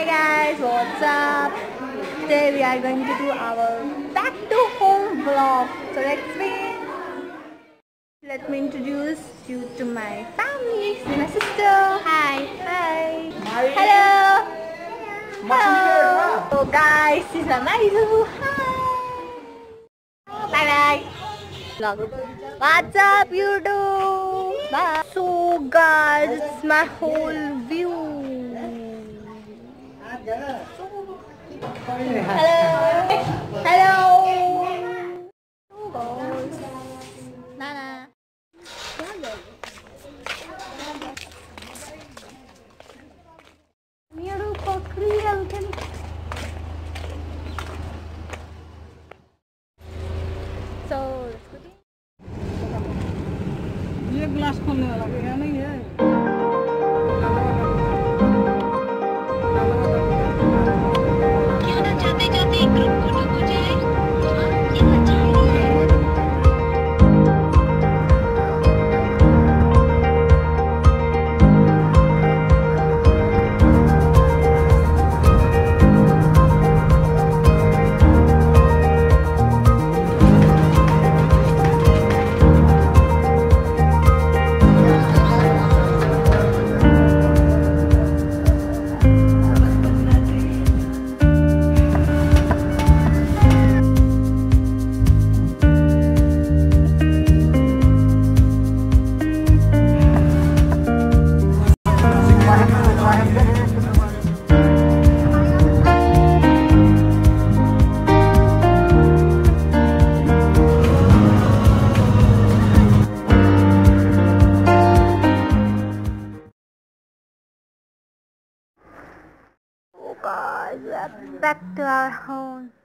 Hey guys, what's up? Today we are going to do our back to home vlog. So let me introduce you to my family. This is my sister. Hi. Hi. Hello. Hello. So guys, this is my Marizu. Hi. Bye bye. Vlog. What's up YouTube? Bye. So guys, it's my whole view. Hello. Hello. Nana. Miro pakriya utan. So, ये glass खोलने वाला क्या नहीं है? क्यों ना जाते जाते एक ग्रुप फोटो हो जाए? ये अच्छा है। Guys, we are back to our home.